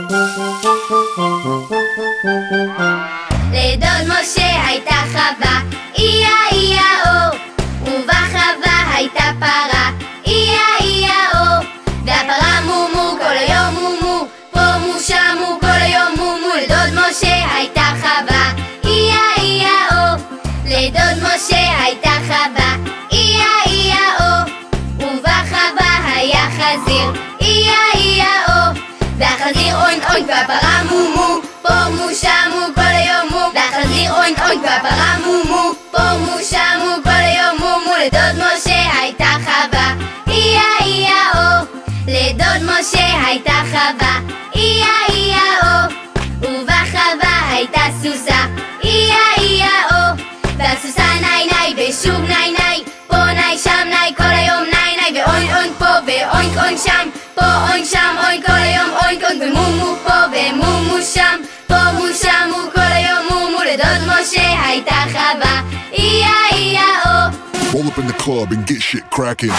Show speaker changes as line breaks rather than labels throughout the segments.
לדוד משה הייתה חווה, איה איה או, ובחווה הייתה פרה, איה איה או, והפרה מומו כל היום מומו, פה מו שם מו כל היום מומו. לדוד משה הייתה חווה, איה איה או, לדוד משה הייתה חווה, איה איה או, ובחווה היה חזיר, איה איה או, והחזיר אוינק אוינק והפרה מומו, פה מו שם מו כל היום מו, והחזיר אוינק אוינק והפרה מומו, פה מו שם מו כל היום מומו. לדוד משה הייתה חווה, איה איה או, לדוד משה הייתה חווה, איה איה או, ובחווה הייתה סוסה, איה איה או, והסוסה ניי ניי ושוב ניי ניי, פה ניי שם ניי כל היום ניי ניי, ואוינק אוינק פה ואוינק אוינק שם, פה אוינק שם אוינק כל היום אוינק אוינק, ומומו פה ומומו שם, פה מו שם מו כל היום מומו. לדוד משה הייתה חווה, איה איה או.
Roll up in the club and get shit cracking.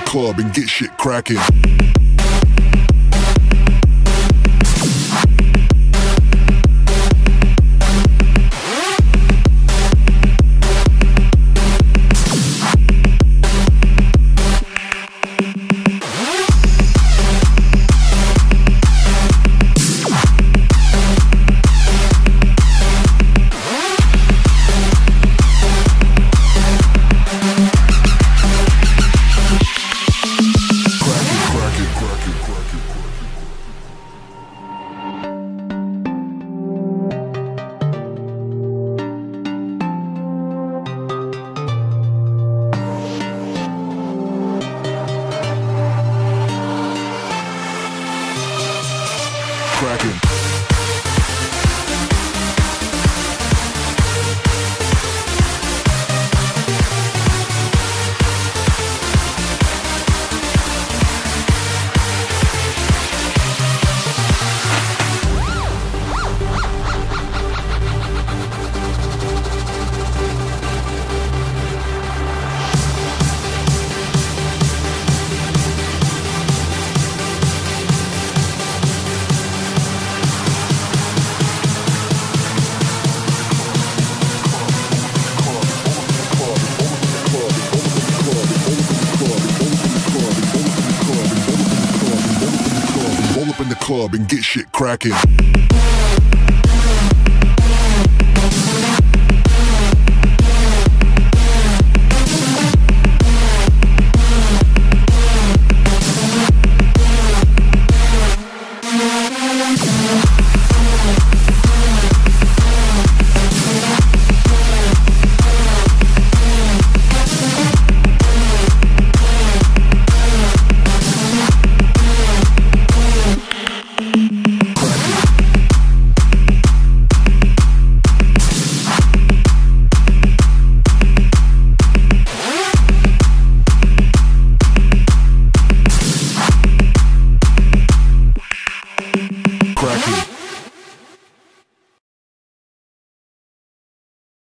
club and get shit cracking. Cracking. Roll up in the club and get shit cracking.